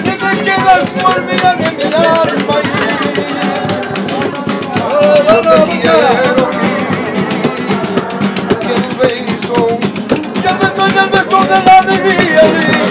que te quedas por vida de mi alma y yo te quiero y el beso, ya te doy el beso de la alegría.